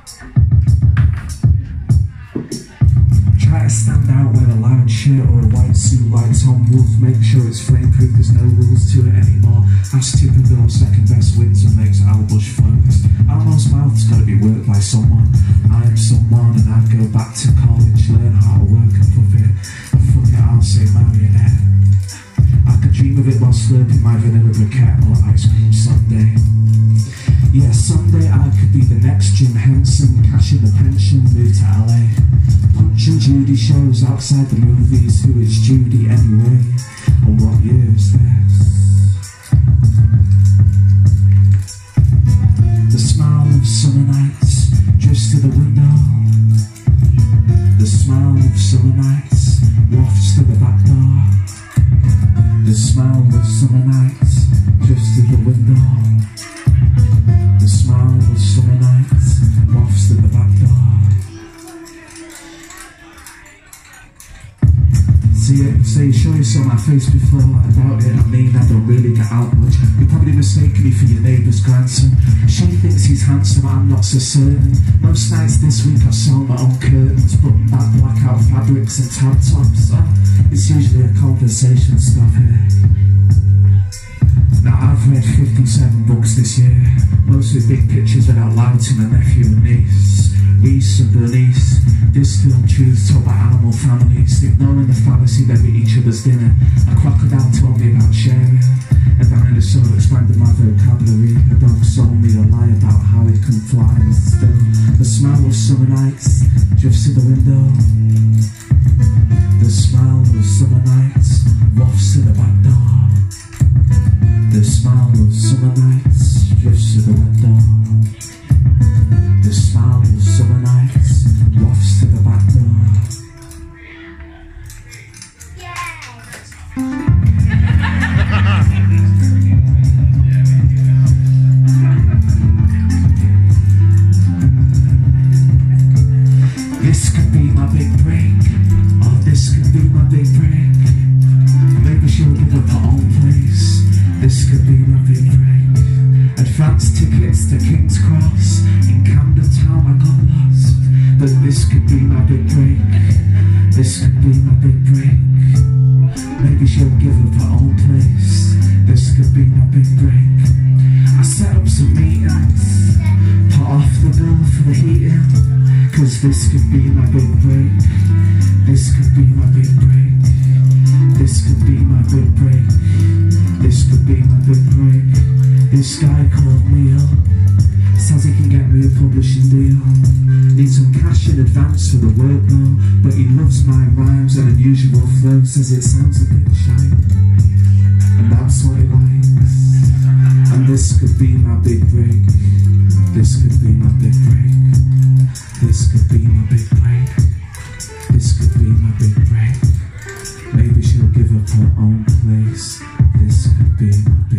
Try to stand out, wear a loud shirt or a white suit, lights on wolf, make sure it's flameproof, there's no rules to it anymore. Ask tipping girl, second best wins and makes Albush focused. Almost mouth's gotta be worked by someone. I am someone and I'd go back to college, learn how to work a puppet. And fuck it, I'll say marionette. I could dream of it while slurping my vanilla briquette or ice cream sundae. Yeah, someday I could be the next Jim Henson, cash in the pension, move to LA. Punch and Judy shows outside the movies, who is Judy anyway? And what year is this? The smell of summer nights drifts to the window. The smell of summer nights wafts to the back door. The smell of summer nights drifts to the window. The smell of summer nights wafts to the back door. So you sure you saw my face before? I doubt it, I mean I don't really get out much. You probably mistaken me for your neighbour's grandson. She thinks he's handsome, I'm not so certain. Most nights this week I saw my own curtains, button back blackout fabrics and tab tops. It's usually a conversation stop here. Now I've read 57 books this year, mostly big pictures read out loud to my nephew and niece, Reese and Bernice. Distilled truths told by animal families, ignoring the fallacy they eat each other's dinner. A crocodile told me about sharing, a dinosaur expanded my vocabulary. A dog sold me a lie about how it can fly, and still the smell of summer nights drifts to the window. The smell of summer nights wafts to the back door. The smell of summer nights drifts to the window. The smell of summer nights wafts to the back door. This could be my big break, or this could be my big break. Maybe she'll give up her own place. This could be my big break. Advance tickets to King's Cross. In Camden Town I got lost. But this could be my big break. This could be my big break. Maybe she'll give up her own place. This could be my big break. I set up some meetings, put off the bill for the heating, cause this could be my big break. This could be my big break. This could be my big break. This could be my big break. This guy called me up, says he can get me a publishing deal. Needs some cash in advance for the workload, but he loves my rhymes and unusual flow. Says it sounds a bit shy, and that's what he likes. And this could be my big break. This could be my big break. This could be my big break. This could be my big break. Maybe she'll give up her own place. This could be my big break.